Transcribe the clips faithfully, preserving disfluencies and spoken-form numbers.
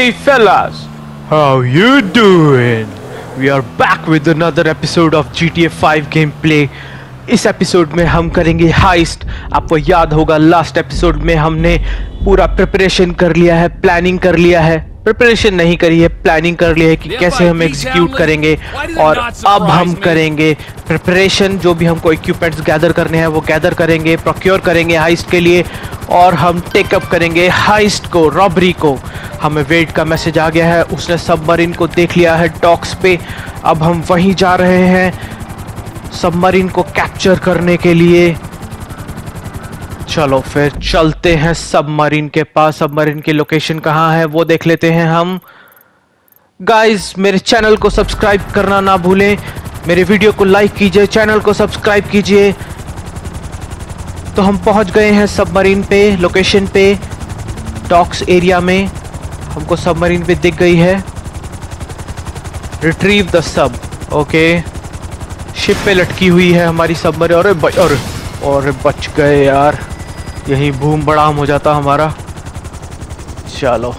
Hey fellas, how you doing? We are back with another episode of G T A five gameplay. इस episode में हम करेंगे heist. आपको याद होगा लास्ट एपिसोड में हमने पूरा प्रिपरेशन कर लिया है, प्लानिंग कर लिया है. प्रिपरेशन नहीं करी है, प्लानिंग कर लिया है कि कैसे हम एग्जीक्यूट करेंगे. और अब हम करेंगे प्रिपरेशन. जो भी हमको इक्विपमेंट्स गैदर करने हैं वो गैदर करेंगे, प्रोक्योर करेंगे हाइस्ट के लिए. और हम टेकअप करेंगे हाइस्ट को, रॉबरी को. हमें वेट का मैसेज आ गया है, उसने सबमरीन को देख लिया है डॉक्स पे. अब हम वहीं जा रहे हैं सबमरीन को कैप्चर करने के लिए. चलो फिर चलते हैं सबमरीन के पास. सबमरीन की लोकेशन कहाँ है वो देख लेते हैं हम. गाइस, मेरे चैनल को सब्सक्राइब करना ना भूलें. मेरे वीडियो को लाइक कीजिए, चैनल को सब्सक्राइब कीजिए. तो हम पहुंच गए हैं सबमरीन पे, लोकेशन पे, डॉक्स एरिया में. हमको सबमरीन पे दिख गई है. Retrieve the sub. Okay, ship पे लटकी हुई है हमारी सबमरीन. अरे और और बच गए यार, यही बूम बड़ाम हो जाता हमारा. चलो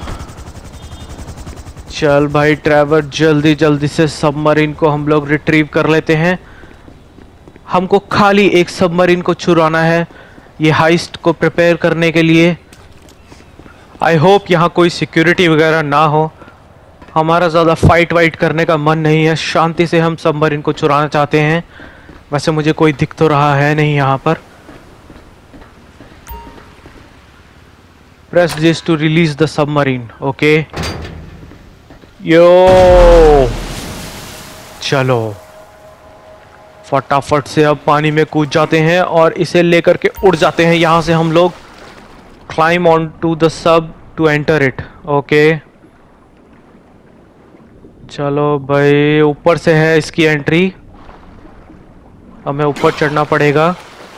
चल भाई ट्रैवर, जल्दी जल्दी से सबमरीन को हम लोग रिट्रीव कर लेते हैं. हमको खाली एक सबमरीन को चुराना है ये हाइस्ट को प्रिपेयर करने के लिए. आई होप यहाँ कोई सिक्योरिटी वगैरह ना हो. हमारा ज़्यादा फाइट वाइट करने का मन नहीं है, शांति से हम सबमरीन को चुराना चाहते हैं. वैसे मुझे कोई दिख तो रहा है नहीं यहाँ पर. Press this to release the submarine. Okay yo, चलो फटाफट से अब पानी में कूद जाते हैं और इसे लेकर के उड़ जाते हैं यहाँ से हम लोग. Climb on to the sub to enter it. Okay चलो भाई, ऊपर से है इसकी एंट्री. हमें ऊपर चढ़ना पड़ेगा.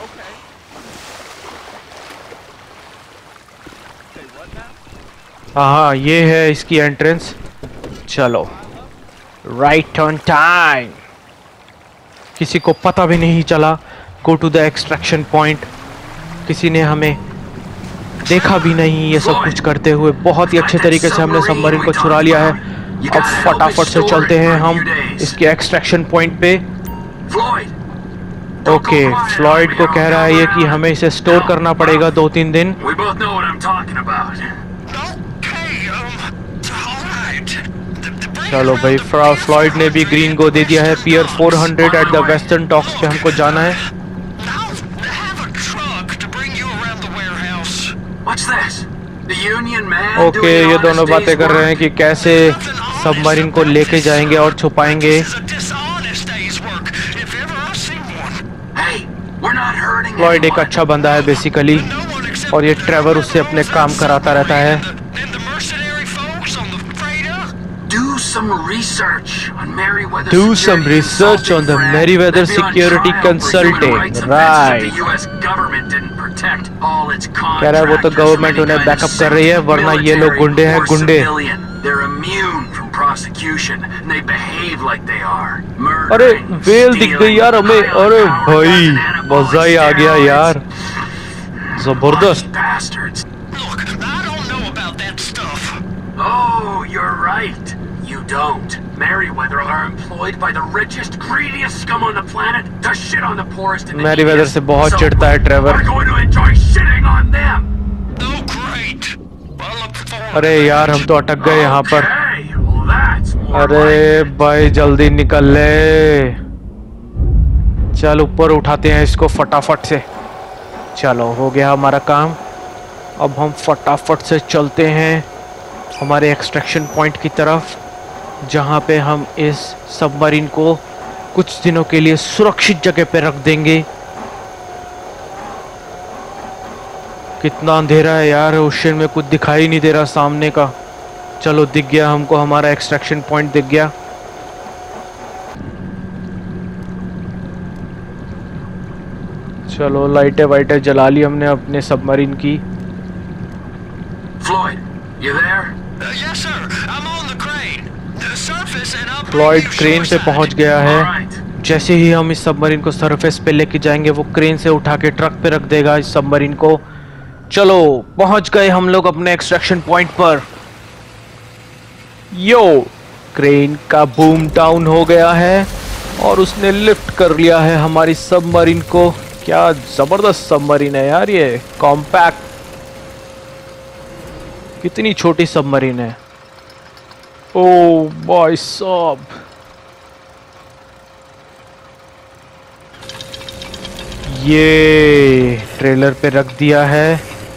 हाँ, ये है इसकी एंट्रेंस. चलो राइट ऑन टाइम. किसी को पता भी नहीं चला. Go to the extraction point. किसी ने हमें देखा भी नहीं ये सब कुछ करते हुए. बहुत ही अच्छे तरीके से हमने सबमरीन को चुरा लिया है. अब फटाफट से चलते हैं हम इसके एक्सट्रैक्शन पॉइंट पे. ओके, फ्लॉयड को कह रहा है ये कि हमें इसे स्टोर करना पड़ेगा दो तीन दिन. चलो भाई, फ्लॉयड ने भी ग्रीन को दे दिया है. Pier four hundred at the western docks पे हमको जाना है. ओके okay, ये दोनों बातें कर रहे हैं कि कैसे सबमरीन को लेके जाएंगे और छुपाएंगे. फ्लॉयड एक अच्छा बंदा है बेसिकली, और ये ट्रेवर उससे अपने काम कराता रहता है. Do some research on the Merryweather Security Consulting. Right. कह रहा है वो तो गवर्नमेंट उन्हें बैकअप कर रही है, वरना ये लोग गुंडे हैं, गुंडे. अरे वेल दिख गई यार हमें. अरे भाई मजा ही आ गया यार, जबरदस्त. Oh, you're right. You don't. Merryweather are employed by the richest, greediest scum on the planet to shit on the poorest and the neediest. Merryweather से बहुत चिढ़ता है Trevor. We're going to enjoy shitting on them. Oh, great. Well, look forward. अरे यार हम तो अटक गए यहाँ पर. Okay, well, that's more अरे भाई जल्दी निकल ले. चल ऊपर उठाते हैं इसको फटाफट से. चलो हो गया हमारा काम. अब हम फटाफट से चलते हैं हमारे एक्सट्रैक्शन पॉइंट की तरफ, जहाँ पे हम इस सबमरीन को कुछ दिनों के लिए सुरक्षित जगह पे रख देंगे. कितना अंधेरा है यार, ओशन में कुछ दिखाई नहीं दे रहा सामने का. चलो दिख गया हमको, हमारा एक्सट्रैक्शन पॉइंट दिख गया. चलो लाइटें वाइटें जला ली हमने अपने सबमरीन की. Floyd, you there? Uh, yes, sir. I'm on the crane. The surface and up. Floyd crane पे पहुंच गया है. जैसे ही हम इस सबमरीन को सरफेस पे लेके जाएंगे, वो क्रेन से उठा के ट्रक पे रख देगा इस सबमरीन को. चलो पहुंच गए हम लोग अपने एक्सट्रैक्शन पॉइंट पर. यो, क्रेन का बूम डाउन हो गया है और उसने लिफ्ट कर लिया है हमारी सबमरीन को। क्या जबरदस्त सबमरीन है यार ये, कॉम्पैक्ट। कितनी छोटी सबमरीन है। ओ भाई साहब, ये ट्रेलर पे रख दिया है।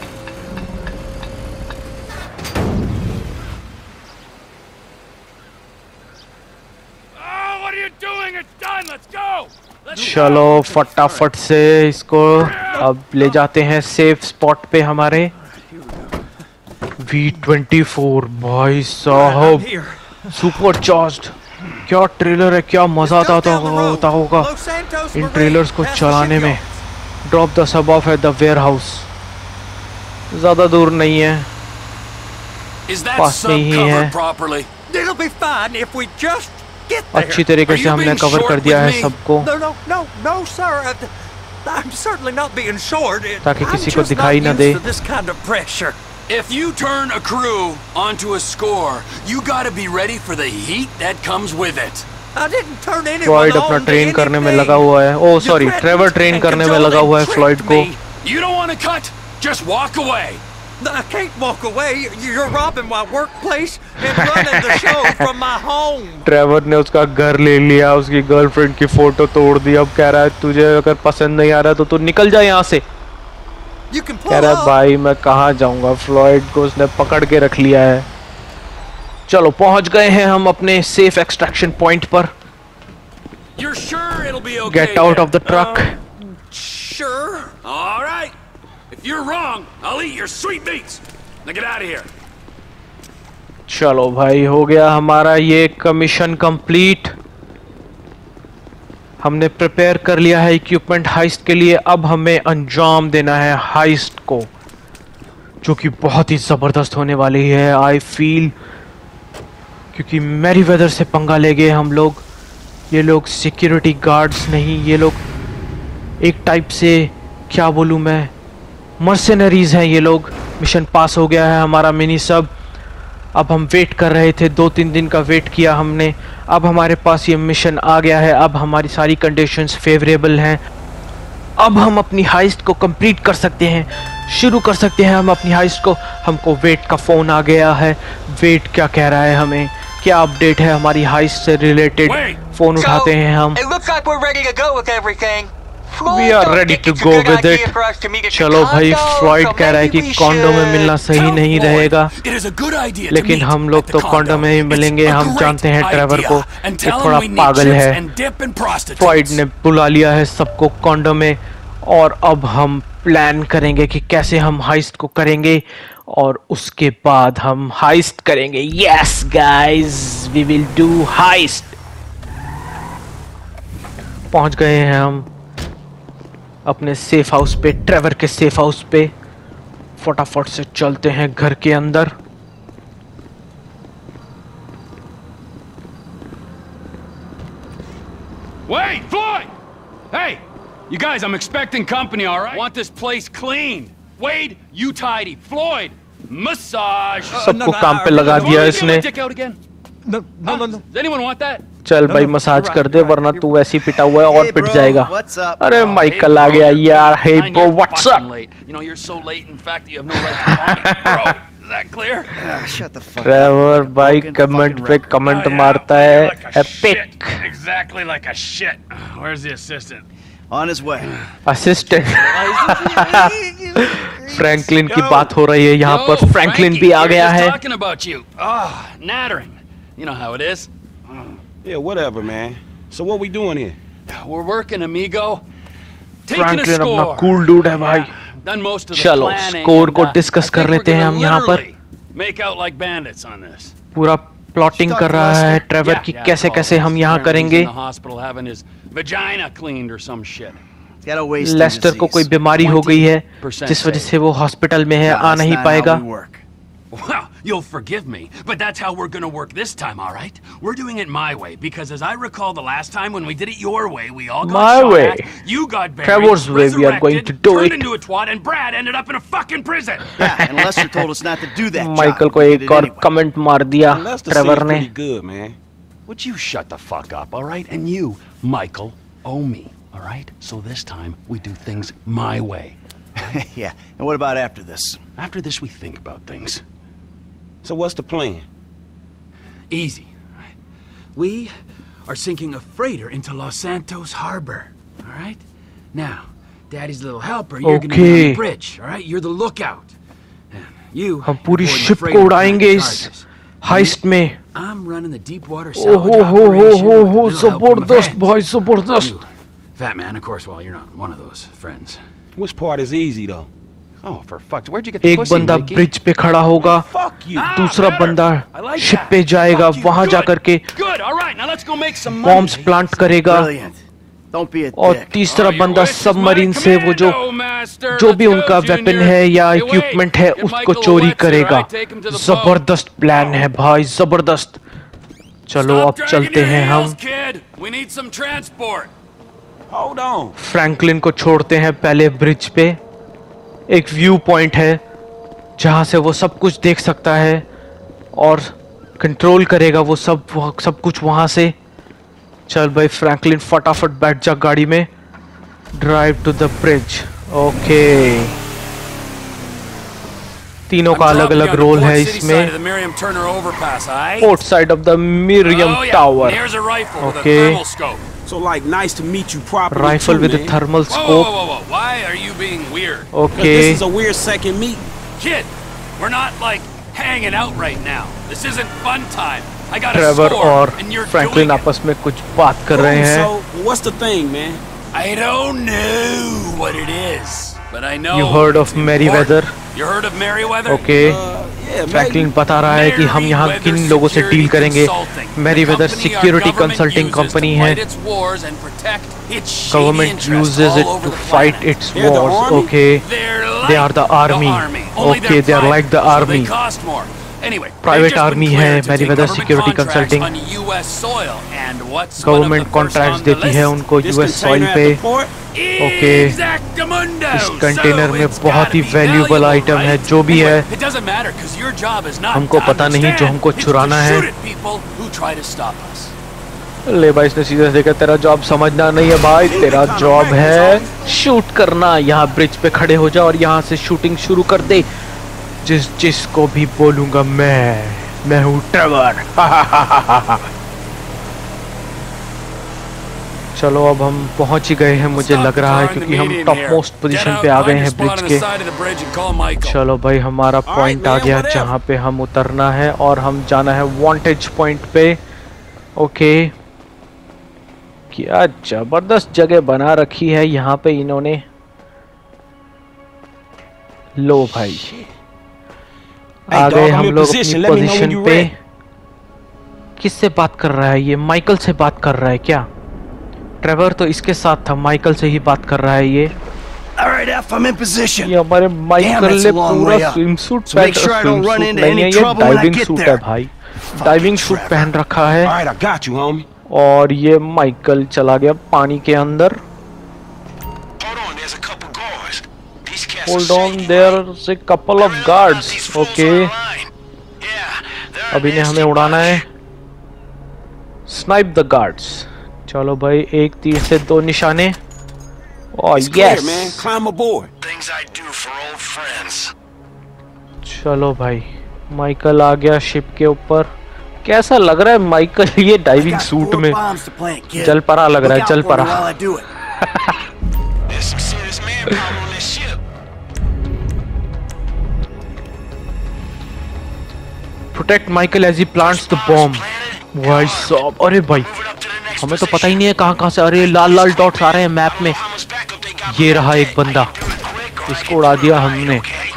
चलो फटाफट से इसको अब ले जाते हैं सेफ स्पॉट पे हमारे। वी ट्वेंटी फोर भाई साहब, सुपर चार्ज्ड। क्या ट्रेलर है, क्या मजा आता होता होगा इन ट्रेलर्स को चलाने में। Drop the sub off at the warehouse. ज्यादा दूर नहीं है, पास में ही है। अच्छी तरीके से हमने कवर कर दिया है सबको, ताकि किसी को दिखाई ना दे। If you turn a crew onto a score, you gotta be ready for the heat that comes with it. I didn't turn anyone Floyd अपना ट्रेन करने में लगा हुआ है। ओह सॉरी, ट्रेवर ट्रेन करने में लगा हुआ है फ्लॉयड को। You don't want to cut? Just walk away. I can't walk away. You're robbing my workplace and running the show from my home. Trevor ने उसका घर ले लिया, उसकी गर्लफ्रेंड की फोटो तोड़ दी। अब कह रहा है तुझे अगर पसंद नहीं आ रहा तो तू निकल जा यहाँ से। कह रहा है भाई मैं कहाँ जाऊंगा। फ्लॉयड को उसने पकड़ के रख लिया है। चलो पहुंच गए हैं हम अपने सेफ एक्सट्रैक्शन पॉइंट पर। Get out of the truck. चलो भाई, हो गया हमारा ये कमीशन कंप्लीट। हमने प्रिपेयर कर लिया है इक्विपमेंट हाइस्ट के लिए। अब हमें अंजाम देना है हाइस्ट को, जो कि बहुत ही ज़बरदस्त होने वाली है आई फील, क्योंकि मैरीवेदर से पंगा ले गए हम लोग। ये लोग सिक्योरिटी गार्ड्स नहीं, ये लोग एक टाइप से क्या बोलूँ मैं, मर्सेनरीज हैं ये लोग। मिशन पास हो गया है हमारा मिनी सब। अब हम वेट कर रहे थे, दो तीन दिन का वेट किया हमने। अब हमारे पास ये मिशन आ गया है। अब हमारी सारी कंडीशंस फेवरेबल हैं। अब हम अपनी हाइस्ट को कंप्लीट कर सकते हैं, शुरू कर सकते हैं हम अपनी हाइस्ट को। हमको वेट का फ़ोन आ गया है। वेट क्या कह रहा है हमें, क्या अपडेट है हमारी हाइस्ट से रिलेटेड। फ़ोन उठाते हैं हम। We are ready to go with it. चलो भाई, फ्लॉयड कह रहा है कि कॉन्डो में मिलना सही नहीं रहेगा, लेकिन हम लोग तो कॉन्डो में ही मिलेंगे। हम जानते हैं ट्रेवर को, ये थोड़ा पागल है। फ्लॉयड ने बुला लिया है सबको कॉन्डो में, और अब हम प्लान करेंगे कि कैसे हम हाइस्ट को करेंगे, और उसके बाद हम हाइस्ट करेंगे। Yes guys, we will do heist. पहुंच गए हैं हम अपने सेफ हाउस पे, ट्रेवर के सेफ हाउस पे। फटाफट से चलते हैं घर के अंदर। Wait, Floyd! Hey, you guys, I'm expecting company, all right? Want this place clean. Wade, you tidy. Floyd, massage. सबको काम पे लगा दिया इसने। No, no, no, no. Does anyone want that? चल भाई मसाज कर दे, वरना तू वैसे ही पिटा हुआ है और पिट जाएगा। अरे माइकल आ गया यार। Hey bro, what's up? Trevor भाई कमेंट पे कमेंट मारता है, epic. Exactly like a shit. Where's the assistant? On his way. Assistant Franklin की बात हो रही है यहाँ पर। फ्रैंकलिन भी आ गया है। Ah, nattering. You know how it is. Yeah, whatever, man. So what we doing here? We're working, amigo. Franklin अपना कूल डूड है भाई। चलो स्कोर को डिस्कस कर लेते हैं हम यहाँ पर। पूरा प्लॉटिंग कर रहा है ट्रेवर की, कैसे कैसे हम यहाँ करेंगे। लेस्टर को कोई बीमारी हो गई है जिस वजह से वो हॉस्पिटल में है, आ नहीं पाएगा। Well, you'll forgive me, but that's how we're gonna work this time, all right? We're doing it my way, because as I recall the last time when we did it your way, we all got My shot way. at, you got buried, Trevor's way, we are going to do turned it. into a twat, and Brad ended up in a fucking prison. Yeah, and Lester told us not to do that. Michael को एक और comment मार दिया Trevor ने। Pretty good, man. Would you shut the fuck up, all right? And you, Michael, owe me, all right? So this time, we do things my way. Yeah, and what about after this? After this, we think about things. So what's the plan? Easy. We are sinking a freighter into Los Santos Harbor, all right? Now, Daddy's little helper, you're gonna be on the bridge, all right? You're the lookout. And you हम पूरी board the ship freighter को उड़ाएंगे इस charges. Heist में। I'm running the deep water O salvage हो हो हो operation. हो हो with a little help from my जबरदस्त friends. भाई जबरदस्त। You, Fat man, of course, well, you're not one of those friends. Which part is easy though? Oh, for fuck's where'd you get the एक pussy, बंदा Mickey? Bridge पे खड़ा होगा, Fuck you. Ah, दूसरा better. बंदा I like ship that. पे जाएगा, Fuck you. वहां Good. जाकर के Good. All right, now let's go make some money. Bombs plant करेगा, Brilliant. Don't be a और dick. तीसरा Oh, your बंदा wish is सबमरीन my से वो जो commando, master. जो भी Let's उनका go, वेपन Junior. है या Hey, wait. इक्विपमेंट है Get उसको Michael चोरी Wetzel, करेगा। right? Take him to the जबरदस्त प्लान है भाई, जबरदस्त। चलो Stop अब dragging चलते your हैं heels, हम। kid. We need some transport. Hold on. Franklin को छोड़ते हैं पहले ब्रिज पे। एक व्यू पॉइंट है जहां से वो सब कुछ देख सकता है और कंट्रोल करेगा वो सब वो सब कुछ वहां से। चल भाई फ्रैंकलिन फटाफट बैठ जा गाड़ी में। Drive to the bridge. Okay, तीनों का अलग अलग रोल है इसमें। Port side of the Miriam tower. Okay, So like nice to meet you properly. Rifle too, with man. Thermal Whoa, whoa, scope. whoa, whoa. Why are you being weird? Okay, This is a weird second meeting. Kid, we're not like hanging out right now. This isn't fun time. I got a Trevor score और and you're Franklin doing it. आपस में कुछ बात कर रहे हैं। So what's the thing, man? I don't know what it is, but I know. You heard of it's Merryweather? important. You heard of Merryweather? Okay, Yeah, Franklin बता रहा है कि हम यहाँ किन लोगों से डील करेंगे। मैरीवेदर सिक्योरिटी कंसल्टिंग कंपनी है। Government uses it to fight its wars. Okay, they are the army. Okay, they are like the army. Private army है Merryweather security consulting. Government contracts देती है उनको यूएस सॉइल पे। Okay, इस container में बहुत ही valuable item है जो भी है। हमको पता नहीं जो हमको चुराना है। ले भाई, इसने सीधे देखा तेरा जॉब समझना नहीं है भाई, तेरा जॉब है शूट करना। यहाँ ब्रिज पे खड़े हो जा और यहाँ से शूटिंग शुरू कर दे। जिस जिसको भी बोलूंगा मैं मैं हूँ ट्रेवर। चलो अब हम पहुंच ही गए हैं मुझे लग रहा है, क्योंकि हम टॉप मोस्ट पोजीशन पे आ गए हैं ब्रिज के। चलो भाई, हमारा पॉइंट आ गया जहां पे हम उतरना है और हम जाना है वांटेज पॉइंट पे। ओके, क्या जबरदस्त जगह बना रखी है यहाँ पे इन्होंने। लो भाई, आ गए हम लोग अपनी पोजीशन पे। किससे बात कर रहा है ये? माइकल से बात कर रहा है क्या? ट्रेवर तो इसके साथ था, माइकल से ही बात कर रहा है ये। All right, F, I'm in position. ये हमारे माइकल that's ने a long पूरा way up. Swim suit So make sure I don't run into any trouble when I diving get suit है there. भाई, डाइविंग सूट पहन रखा है। All right, I got you, homie. और ये Michael चला गया पानी के अंदर। Hold on, there's a couple guards. These cats hold are on, shaky. There is a couple of guards. Okay, अभी ने हमें उड़ाना है। Snipe the guards. चलो भाई, एक तीर से दो निशाने। Oh yes, Climb aboard. Things I do for old friends. चलो भाई, माइकल आ गया शिप के ऊपर। कैसा लग रहा है माइकल ये डाइविंग सूट में? जल परा लग रहा है, जल परा। There's some serious manpower on this ship. Protect Michael as he plants the bomb. भाई साहब, अरे भाई हमें तो पता ही नहीं है कहाँ कहाँ से। अरे लाल लाल डॉट्स आ रहे हैं मैप में। ये रहा एक बंदा, इसको उड़ा दिया हमने।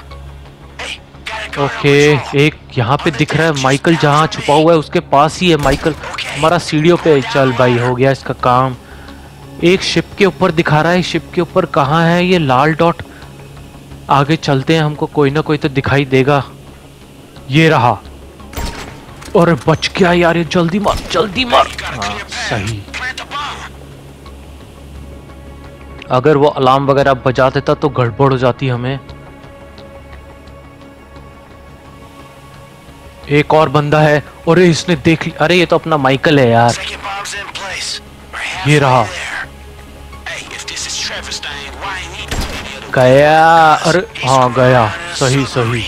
ओके, एक यहाँ पे दिख रहा है माइकल, जहाँ छुपा हुआ है उसके पास ही है माइकल हमारा सीढ़ियों पे। चल भाई, हो गया इसका काम। एक शिप के ऊपर दिखा रहा है, शिप के ऊपर कहाँ है ये लाल डॉट? आगे चलते हैं, हमको कोई ना कोई तो दिखाई देगा। ये रहा। और बच गया यार, ये जल्दी मार जल्दी मार। हाँ सही। अगर वो अलार्म वगैरह बजा देता तो गड़बड़ हो जाती हमें। एक और बंदा है और इसने देख लिया। अरे ये तो अपना माइकल है यार। ये रहा। गया। अरे हाँ गया। सही सही।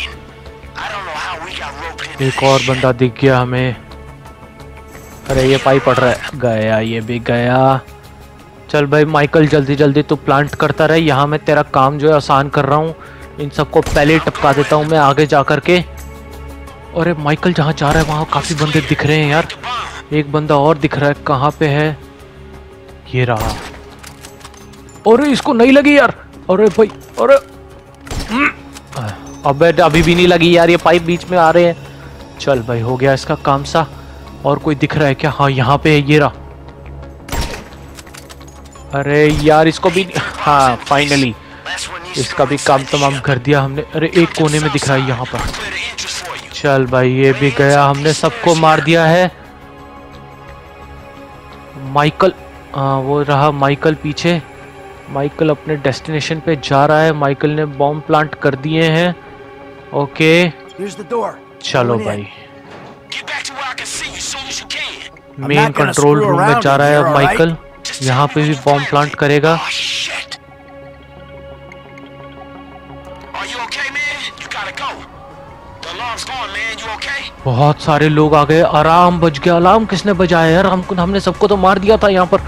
एक और बंदा दिख गया हमें। अरे ये पाइप पड़ रहा है। गया, ये भी गया। चल भाई माइकल जल्दी जल्दी तू प्लांट करता रहे। यहाँ मैं तेरा काम जो है आसान कर रहा हूँ। इन सबको पहले ही टपका देता हूँ मैं आगे जा करके। अरे माइकल जहाँ जा रहा है वहाँ काफी बंदे दिख रहे हैं यार। एक बंदा और दिख रहा है, कहाँ पे है? ये रहा। अरे इसको नहीं लगी यार। अरे भाई, अरे अबे अभी भी नहीं लगी यार, ये पाइप बीच में आ रहे हैं। चल भाई हो गया इसका काम सा। और कोई दिख रहा है क्या? हाँ यहाँ पे है, ये रहा। अरे यार इसको भी, हाँ फाइनली इसका भी काम तमाम कर दिया हमने। अरे एक कोने में दिख रहा है यहाँ पर। चल भाई ये भी गया, हमने सबको मार दिया है। माइकल, हाँ वो रहा माइकल पीछे। माइकल अपने डेस्टिनेशन पे जा रहा है। माइकल ने बॉम्ब प्लांट कर दिए हैं। ओके चलो भाई मेन कंट्रोल रूम में जा रहा है अब माइकल। यहाँ पे भी बॉम्ब प्लांट करेगा। बहुत सारे लोग आ गए। आराम बच गया। अलार्म किसने बजाया यार? हमको, हमने सबको तो मार दिया था यहाँ पर।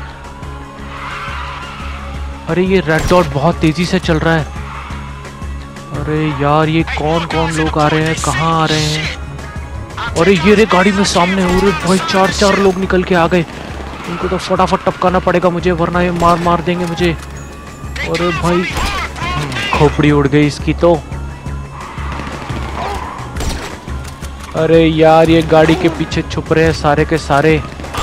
अरे ये रेड डॉट बहुत तेजी से चल रहा है। अरे यार ये कौन कौन लोग आ रहे हैं, कहाँ आ रहे हैं? अरे ये रे गाड़ी में सामने। अरे भाई चार चार लोग निकल के आ गए। इनको तो फटाफट टपकाना पड़ेगा मुझे, वरना ये मार मार देंगे मुझे। अरे भाई खोपड़ी उड़ गई इसकी तो। अरे यार ये गाड़ी के पीछे छुप रहे हैं सारे के सारे।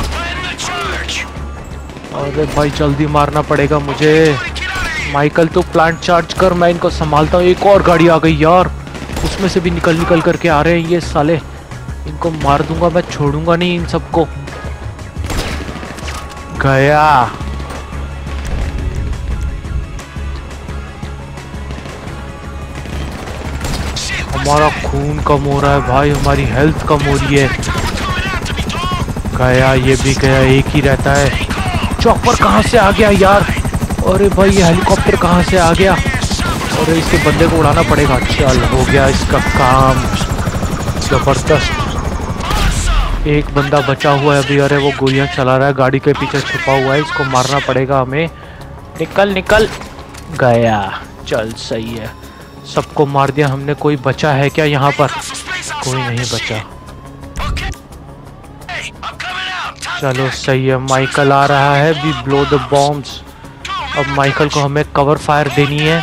अरे भाई जल्दी मारना पड़ेगा मुझे। माइकल तो प्लांट चार्ज कर, मैं इनको संभालता हूँ। एक और गाड़ी आ गई यार, उसमें से भी निकल निकल करके आ रहे हैं ये साले। इनको मार दूंगा मैं, छोड़ूंगा नहीं इन सबको। गया। हमारा खून कम हो रहा है भाई, हमारी हेल्थ कम हो रही है। गया, ये भी गया, एक ही रहता है। चॉपर कहाँ से आ गया यार? अरे भाई ये हेलीकॉप्टर कहाँ से आ गया? और इसके बंदे को उड़ाना पड़ेगा। चल हो गया इसका काम, जबरदस्त। एक बंदा बचा हुआ है अभी। अरे वो गोलियां चला रहा है, गाड़ी के पीछे छुपा हुआ है, इसको मारना पड़ेगा हमें। निकल निकल। गया। चल सही है, सबको मार दिया हमने। कोई बचा है क्या यहाँ पर? कोई नहीं बचा। चलो सही है, माइकल आ रहा है। We blow the bombs. अब माइकल को हमें कवर फायर देनी है।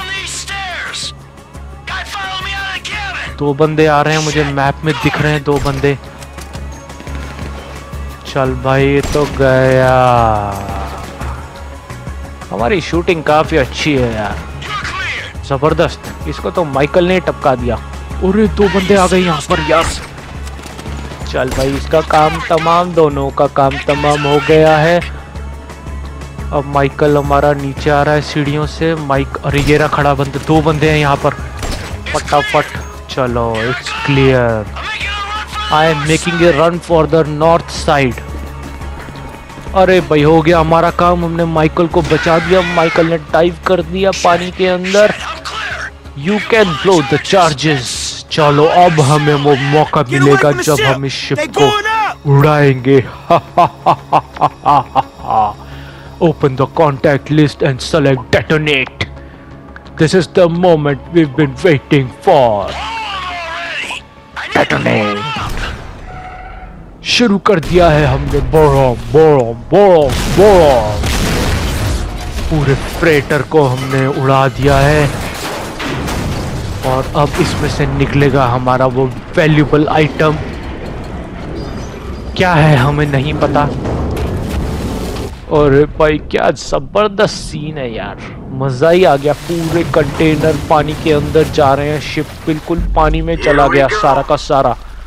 दो बंदे आ रहे हैं, मुझे मैप में दिख रहे हैं दो बंदे। चल भाई ये तो गया। हमारी शूटिंग काफी अच्छी है यार, जबरदस्त। इसको तो माइकल ने टपका दिया। अरे दो बंदे आ गए यहाँ पर यार। चल भाई इसका काम तमाम, दोनों का काम तमाम हो गया है। अब माइकल हमारा नीचे आ रहा है सीढ़ियों से। माइक, अरे ये रहा खड़ा बंदा। दो बंदे हैं यहाँ पर, फटाफट। चलो it's clear. I am making a run for the north side. अरे भाई हो गया हमारा काम, हमने माइकल को बचा दिया। माइकल ने डाइव कर दिया पानी के अंदर। You can blow the charges. चलो अब हमें वो मौका मिलेगा जब हम इस शिप को उड़ाएंगे। Open the contact list and select detonate. This is the moment we have been waiting for. Detonate. शुरू कर दिया है हमने। बोरो बोरो बोरो बोरो। पूरे फ्रेटर को हमने उड़ा दिया है और अब इसमें से निकलेगा हमारा वो वैल्यूबल आइटम। क्या है हमें नहीं पता। और भाई क्या जबरदस्त सीन है यार, मजा ही आ गया। पूरे कंटेनर पानी के अंदर जा रहे हैं, शिप बिल्कुल पानी में चला गया सारा का सारा।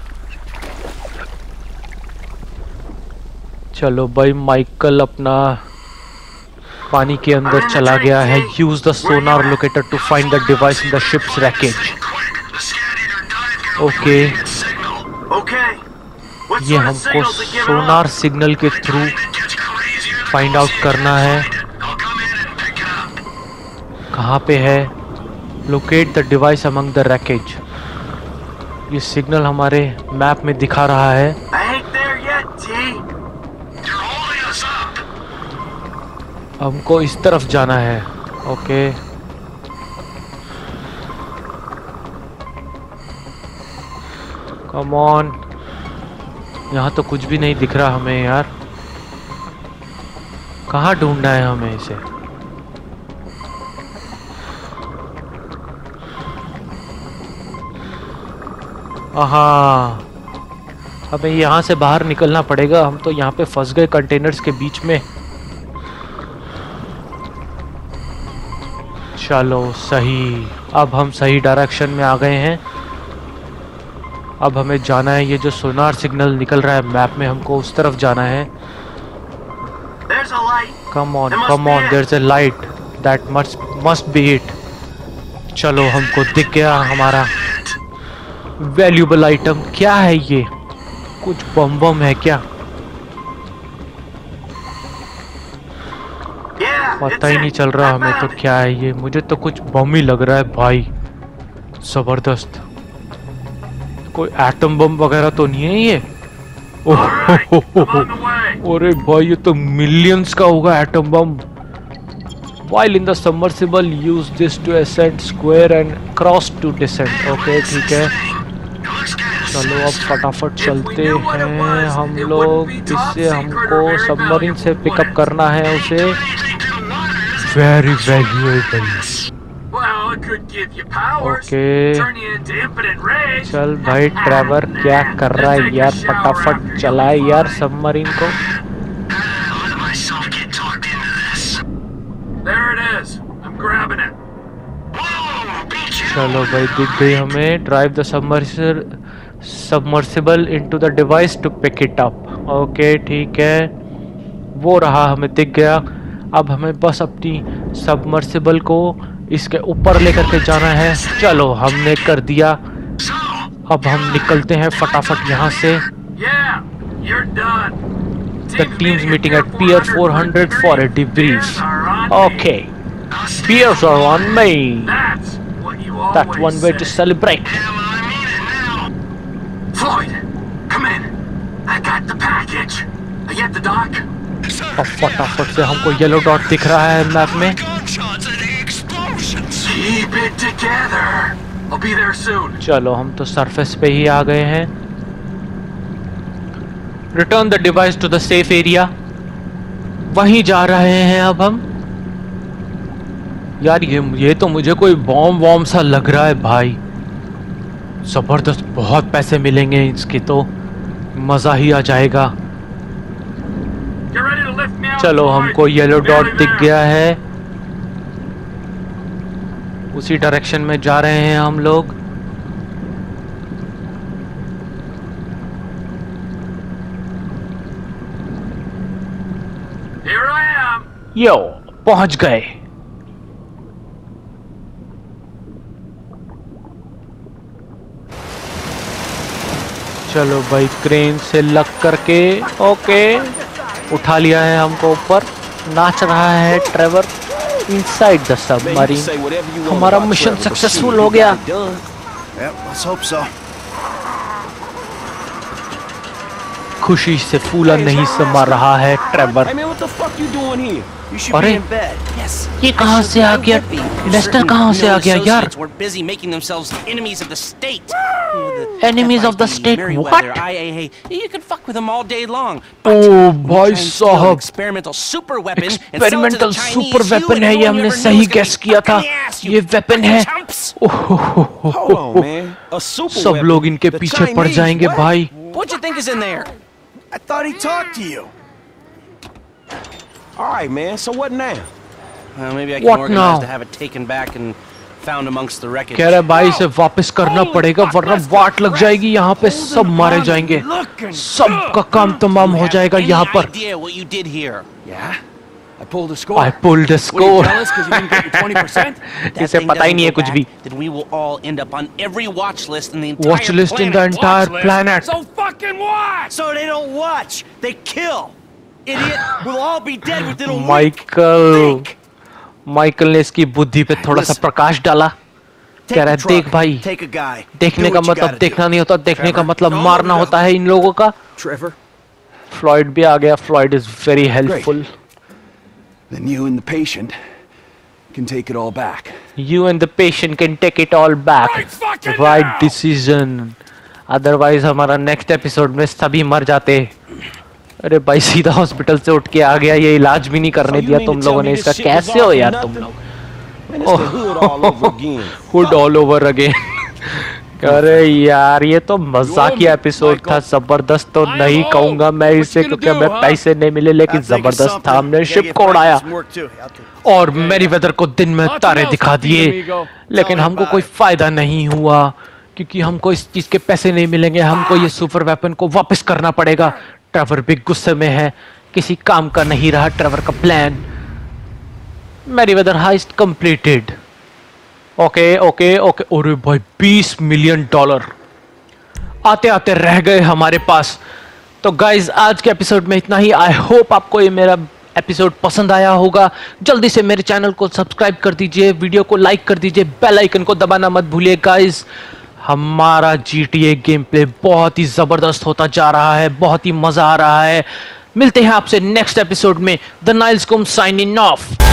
चलो भाई, माइकल अपना पानी के अंदर चला गया है। Use the sonar locator to find the device in the ship's wreckage. Okay, ये हमको सोनार सिग्नल के थ्रू फाइंड आउट करना है कहाँ पे है। Locate the device among the wreckage. ये सिग्नल हमारे मैप में दिखा रहा है। हमको इस तरफ जाना है। Okay, come on. यहाँ तो कुछ भी नहीं दिख रहा हमें यार। कहाँ ढूंढना है हमें इसे? हाँ, हमें यहाँ से बाहर निकलना पड़ेगा। हम तो यहाँ पे फंस गए कंटेनर्स के बीच में। चलो सही, अब हम सही डायरेक्शन में आ गए हैं। अब हमें जाना है, ये जो सोनार सिग्नल निकल रहा है मैप में, हमको उस तरफ जाना है। Come on come on, there is a light, that must must be it. चलो, हमको दिख गया हमारा वैल्यूएबल आइटम। क्या है ये? कुछ बम बम है क्या? पता ही नहीं चल रहा हमें तो क्या है ये। मुझे तो कुछ बम ही लग रहा है भाई, जबरदस्त। कोई एटम बम वगैरह तो नहीं है ये? ओह, अरे भाई, ये तो मिलियंस का होगा atom bomb. While in the submersible, use this to ascend square and cross to descend. Okay, ठीक है। चलो अब फटाफट चलते हैं हम लोग। इससे हमको सबमरीन से पिकअप करना है उसे। Very valuable. ओके, चल भाई ट्रेवर, क्या कर रहा है यार? फटाफट चलाए यार सबमरीन को। चलो भाई, दिख गई हमें। Drive the submersible submersible into the device to pick it up. Okay, ठीक है, वो रहा, हमें दिख गया। अब हमें बस अपनी सबमर्सिबल को इसके ऊपर लेकर के जाना है। चलो, हमने कर दिया। अब हम निकलते हैं फटाफट यहाँ से। The team's meeting at Pier four hundred for a debrief. Okay, beers are on me. That's one way to celebrate. Floyd, come in. I got the package. Are you at the dock? अब फटाफट से हमको yellow dot दिख रहा है map में। Keep it together. I'll be there soon. चलो, हम तो सरफेस पे ही आ गए हैं। Return the device to the safe area. वहीं जा रहे हैं अब हम। यार ये ये तो मुझे कोई बॉम्ब वॉम्ब सा लग रहा है भाई। जबरदस्त, बहुत पैसे मिलेंगे इसके तो, मजा ही आ जाएगा। चलो, हमको येलो डॉट दिख गया है। उसी डायरेक्शन में जा रहे हैं हम लोग। यो, पहुंच गए। चलो भाई, क्रेन से लग करके ओके उठा लिया है हमको ऊपर। नाच रहा है ट्रेवर इनसाइड द सबमरीन। हमारा मिशन सक्सेसफुल हो गया। खुशी से फूला नहीं समा रहा है ट्रेवर। अरे ये कहाँ से आ गया? लेस्टर कहाँ से आ गया यार? Enemies of the state? What? You can fuck with them all day long. Oh भाई साहब, experimental super weapon. Experimental super weapon है ये। हमने सही गैस किया था, ये वेपन है। सब लोग इनके पीछे पड़ जाएंगे भाई। What do you think is in there? I thought he talked to you. All right, man. So what now? Well, maybe I can What organize now? to have it taken back and found amongst the wreckage. कह रहे भाई इसे वापस करना पड़ेगा वरना वाट लग जाएगी। यहाँ पे सब मारे जाएंगे। Look, सबका काम तमाम हो जाएगा यहाँ पर। Idea what you did here? Yeah? I pulled a score. I pulled a What, score. you jealous 'cause you didn't get your twenty percent? That इसे thing पता ही doesn't नहीं है go कुछ back, भी। Then we will all end up on every watch list in the entire Watch list in the planet. entire Watch list? planet. So fucking what? So they don't watch, they kill. Idiot, we'll all be dead within a week. Michael Think. Michael ने इसकी बुद्धि पे थोड़ा सा Listen. प्रकाश डाला। Take कह रहा a है देख truck, भाई, take a guy. देखने Do का what you मतलब gotta देखना do. नहीं होता, देखने का Trevor, मतलब no, मारना no. होता है इन लोगों का। Trevor? फ्लॉयड भी आ गया। Floyd is very helpful. Then you and the patient can take it all back. You and the patient can take it all back. Right fucking Right now! decision. Otherwise हमारा next episode में सभी मर जाते। अरे भाई सीधा hospital से उठ के आ गया, ये इलाज भी नहीं करने So you दिया mean तुम to tell लोगों me ने। this इसका shit was कैसे all हो for यार तुम nothing? लोग? Man, it's the hood all over again. Hood all over again. अरे यार ये तो मजाकिया एपिसोड था, जबरदस्त तो नहीं कहूंगा मैं इसे क्योंकि हमें पैसे नहीं मिले, लेकिन I'll think of जबरदस्त something. था। हमने Gotta शिप get को Frankie उड़ाया some work too. I'll take- और मैरीवेदर को दिन में तारे दिखा दिए, लेकिन हमको कोई फायदा नहीं हुआ क्योंकि हमको इस चीज के पैसे नहीं मिलेंगे। हमको ये सुपर वेपन को वापस करना पड़ेगा। ट्रेवर भी गुस्से में है, किसी काम का नहीं रहा ट्रेवर का plan. Merryweather heist completed. Okay okay okay. अरे भाई बीस मिलियन डॉलर आते आते रह गए हमारे पास। तो गाइज आज के एपिसोड में इतना ही। आई होप आपको ये मेरा एपिसोड पसंद आया होगा। जल्दी से मेरे चैनल को सब्सक्राइब कर दीजिए, वीडियो को लाइक कर दीजिए, बेल आइकन को दबाना मत भूलिए गाइज। हमारा G T A game play बहुत ही जबरदस्त होता जा रहा है, बहुत ही मजा आ रहा है। मिलते हैं आपसे नेक्स्ट एपिसोड में। The Niles Kum signing of.